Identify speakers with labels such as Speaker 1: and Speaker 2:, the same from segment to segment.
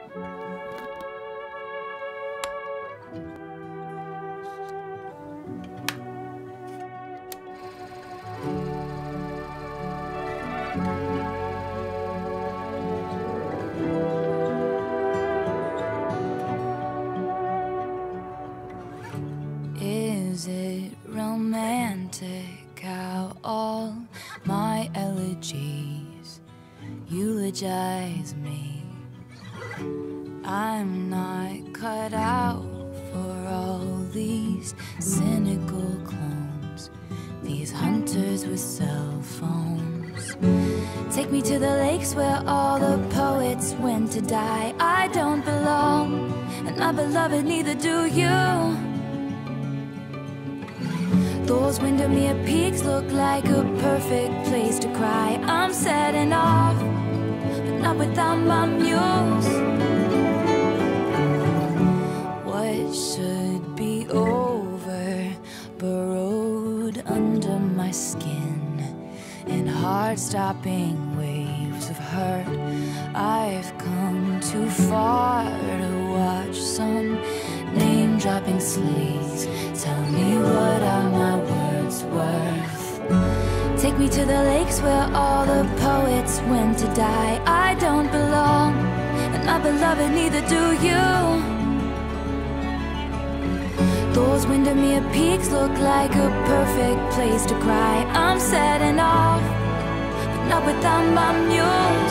Speaker 1: Is it romantic how all my elegies eulogize me? I'm not cut out for all these cynical clones, these hunters with cell phones. Take me to the lakes where all the poets went to die. I don't belong, and my beloved, neither do you. Those Windermere peaks look like a perfect place to cry. I'm setting off, but not without my muse. What should be over, burrowed under my skin, in heart-stopping waves of hurt. I've come too far to watch some name-dropping sleaze tell me what are my words worth. Take me to the lakes where all the poets went to die. I don't belong, and my beloved, neither do you. Those Windermere peaks look like a perfect place to cry. I'm setting off, but not without my muse.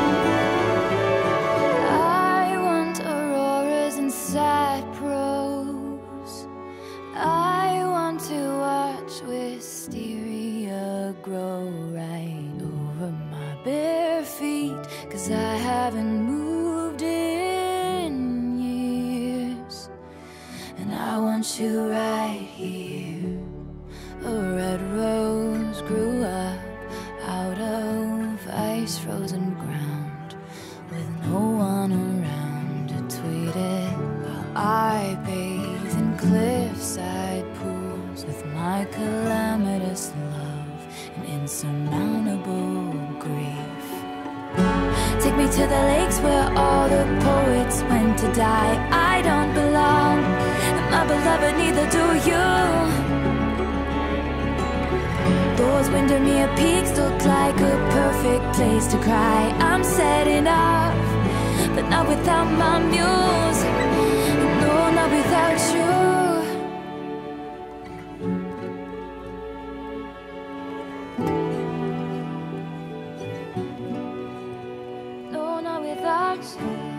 Speaker 1: I want auroras and sad prose. I want to watch wisteria grow right over my bare feet, 'cause I haven't moved in years. And I want you right here. A red rose grew up out of ice-frozen ground, with no one around to tweet it, while I bathe in cliffside pools with my calamitous love and insurmountable grief. Take me to the lakes where all the poets went to die. I don't belong, and my beloved, neither do you. Those Windermere peaks look like a perfect place to cry. I'm setting off, but not without my muse. No, not without you. No, not without you.